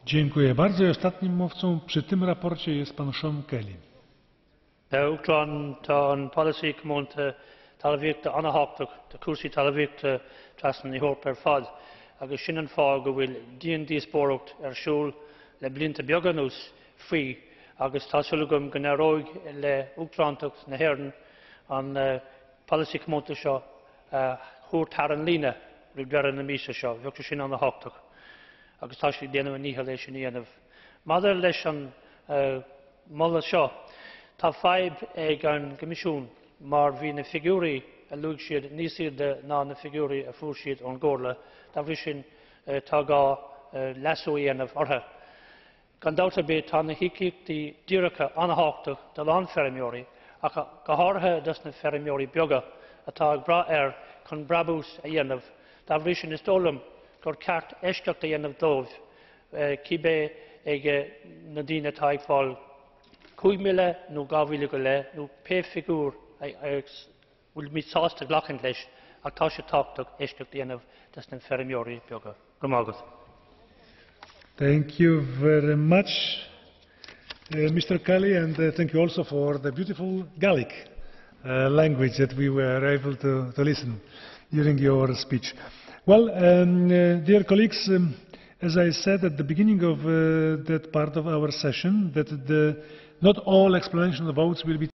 Dziękuję bardzo. I ostatnim mówcą przy tym raporcie jest pan Sean Kelly. Uachtaráin policy común talmhaíochta anacháltach de cúrsaí talmhaíochta trasna ní Eorpa ar fad agus sin an fáil go bhfuil díondí spóireacht ar siúl le blianta beaga nús faoi agus tá suilleogam go ndáróig le uachtarántacht na hÉireann an policy comúnta seo chuairtear an líne ag dearadh na míosa seo bheadh sin anacháltach agus tá sé déanamh níthe leis sin dhéanamh. Maidir leis an moladh seo tá fadhb ag an Comisiún mar bhí na figiúraí a luaigh siad níos de ná na figiúraí a fuair siad ón gcomharla dá bhrí sin tá gá leasú dhéanamh orthu. Gan dabhta bé tá na híochtaí díreacha anacháltach de lán feirmeoirí ach go háirithe dus na feirmeoirí beaga atá ag bra chun brabús a dhéanamh dá bhrí sin is dólam gur ceart éisteacht a dhéanamh dóibh cibé ag na daoine atá ag fáil 5 mille nó 2 mille go le nó pe figúr bhfuil míid sásta glachan leis ach tá sé tábhachtach éisteacht a dhéanamh dus na feirmeoirí beaga. Go maith agat. Thank you very much, Mr. Kelly, and thank you also for the beautiful Gaelic language that we were able to listen during your speech. Well, dear colleagues, as I said at the beginning of that part of our session, that not all explanation of votes will be